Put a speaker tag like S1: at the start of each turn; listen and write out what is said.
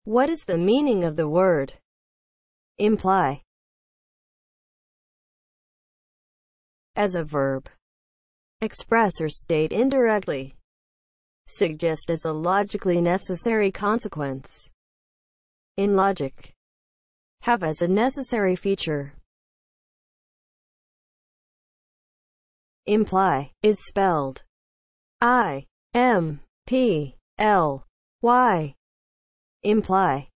S1: What is the meaning of the word imply? As a verb, express or state indirectly, suggest as a logically necessary consequence. In logic, have as a necessary feature. Imply is spelled I-M-P-L-Y. Imply.